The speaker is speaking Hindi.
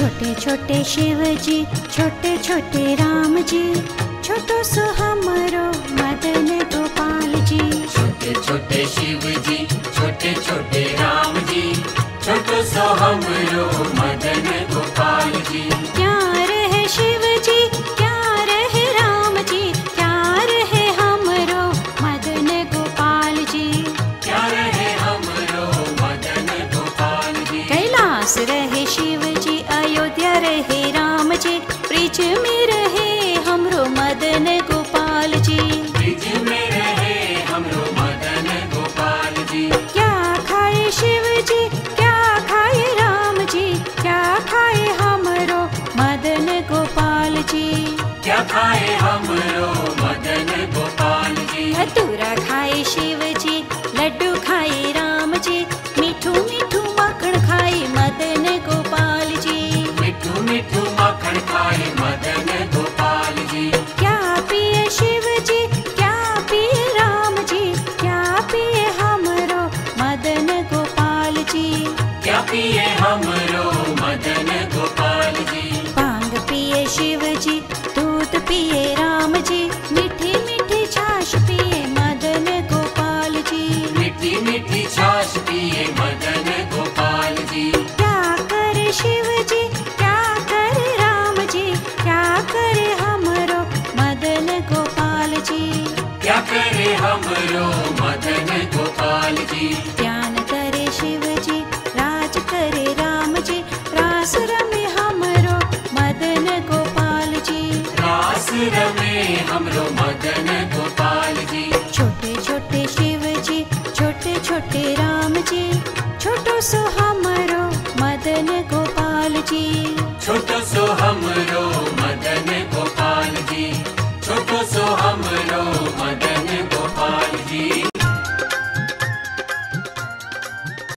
छोटे छोटे शिव जी, छोटे छोटे राम जी, छोटो सो हमरो मदन गोपाल जी। छोटे छोटे शिव जी, छोटे छोटे राम जी, छोटो सो हमरो मदन गोपाल जी। क्या रहे शिव जी, क्या रहे राम जी, क्या रहे हमरो मदन गोपाल जी। क्या रहे हमरो मदन गोपाल जी। कैलाश रहे शिव जी, अयोध्या रहे राम जी, ब्रिज में रहे हमरो मदन गोपाल जी। ब्रिज में रहे हमरो मदन गोपाल जी। क्या खाए शिव जी, क्या खाए राम जी, क्या खाए हमरो मदन गोपाल जी। क्या खाए हमरो मदन गोपाल जी। धतूरा खाए शिव जी, लड्डू खाए राम जी, मीठू मीठू माखण खाए मदन गोपाल जी। मिठू मिठू माखण खाए मदन गोपाल जी। क्या पिए शिव जी, क्या पिए राम जी, क्या पिए हमरो मदन गोपाल जी। क्या पिए हमरो मदन गोपाल जी। भांग पिए शिव जी, दूध पिए राम जी, मीठी मीठी छाछ पिए मदन गोपाल जी। मीठी मीठी छाछ पिए मदन गोपाल जी। क्या करे शिव जी, क्या करे राम जी, क्या करे हमरो मदन गोपाल जी। क्या करे हमरो मदन गोपाल जी। ध्यान करे शिव जी, राज करे राम जी, रास रमे हमरो मदन गोपाल जी। रास रमे हमरो मदन गोपाल जी। छोटे छोटे शिव जी, छोटे छोटे राम जी, छोटो सो